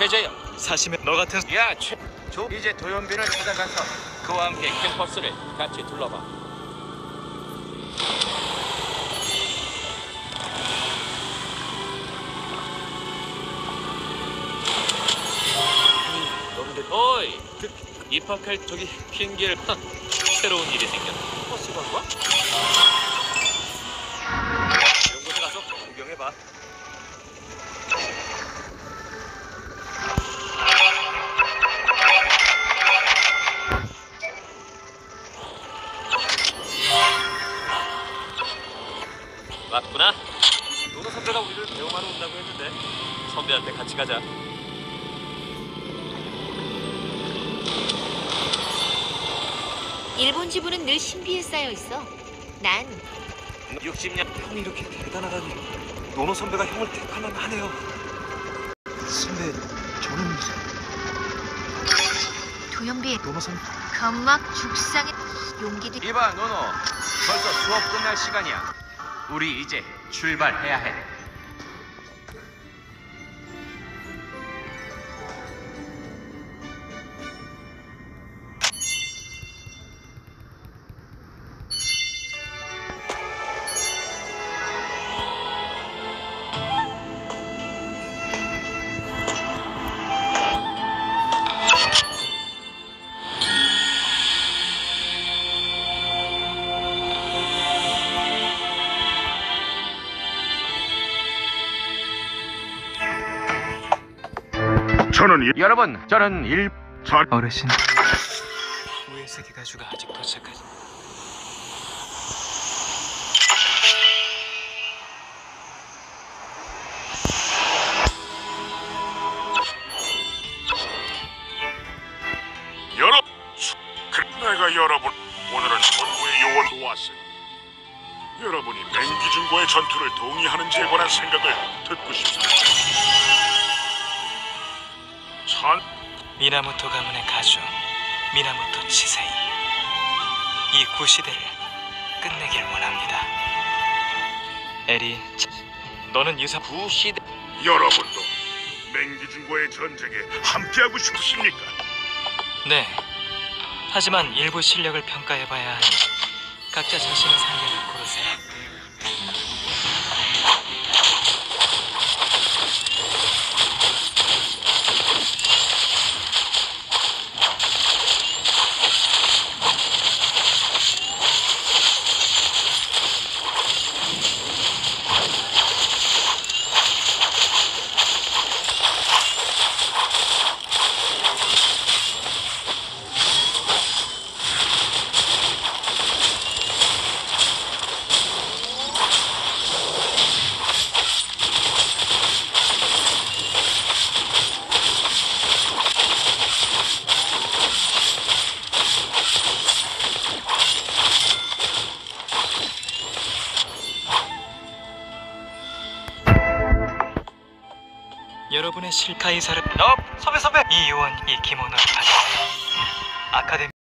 최재영. 사시면 너 같은 야, 이제 도연빈을 찾아가서 그와 함께 캠퍼스를 같이 둘러봐. 어이, 입학할 저기 핑계를 새로운 일이 생겼다. 버스 간 거야? 이런 곳에 가서 구경해봐. 맞구나. 노노 선배가 우리를 배웅하러 온다고 했는데 선배한테 같이 가자. 일본 지부는 늘 신비에 쌓여 있어. 난 60년 형이 이렇게 대단하다니 노노 선배가 형을 택할만 하네요. 선배, 저는 도연비의 노노 선배 감막 죽상의 용기도 이봐 노노, 벌써 수업 끝날 시간이야. 우리 이제 출발해야 해. 여러분, 저는 어르신 우에스기 가주가 아직 도착하지. 내가 여러분 오늘은 전구의 요원도 왔으니 여러분이 맹기중과의 전투를 동의하는지에 관한 생각을 듣고 싶습니다. 미나모토 가문의 가주 미나모토 치세이, 이 구시대를 끝내길 원합니다. 에리, 너는 유사 구시대. 여러분도 맹기중과의 전쟁에 함께하고 싶으십니까? 네. 하지만 일부 실력을 평가해봐야 하니 각자 자신의 상대를 고르세요. 여러분의 실카이사를 선배! 이 요원, 이 기모노를 받으세요. 아카데미